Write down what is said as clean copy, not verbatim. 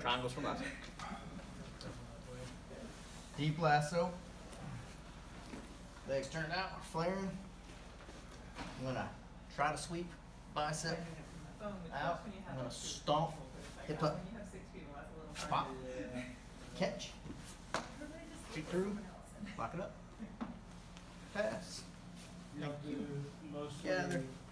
Triangles from Lasso. Deep lasso. Legs turned out, flaring. I'm gonna try to sweep bicep out. I'm gonna stomp, hip up, pop, catch, kick through, lock it up, pass. You have to do most Gather. of